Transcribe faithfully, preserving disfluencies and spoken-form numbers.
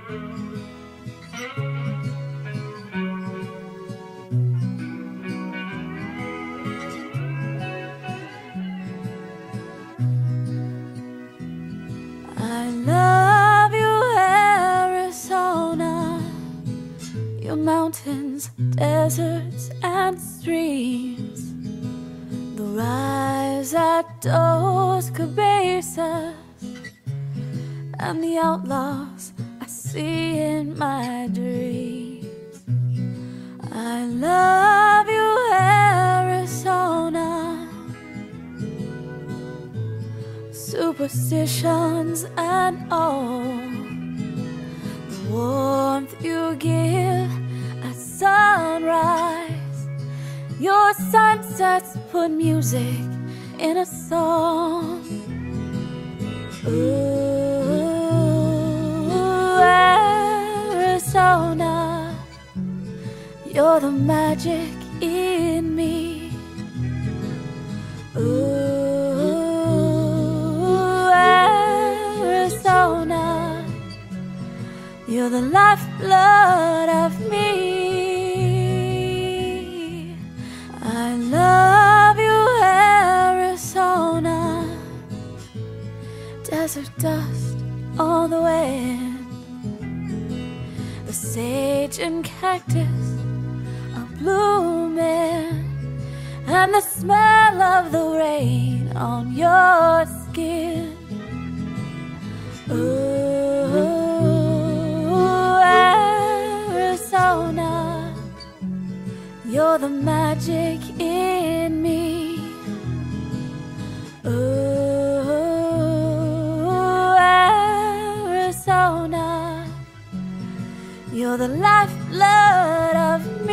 I love you, Arizona, your mountains, deserts, and streams, the rise at Dos Cabezas, and the outlaws I see in my dreams. I love you, Arizona, superstitions and all, the warmth you give at sunrise, your sunsets put music in a song. Ooh, Arizona, you're the magic in me. Ooh, Arizona, you're the lifeblood of me. I love you, Arizona, desert dust on the wind, the sage and cactus are blooming, and the smell of the rain on your skin. Ooh, Arizona, you're the magic in me. Ooh, Arizona, you're the lifeblood of me.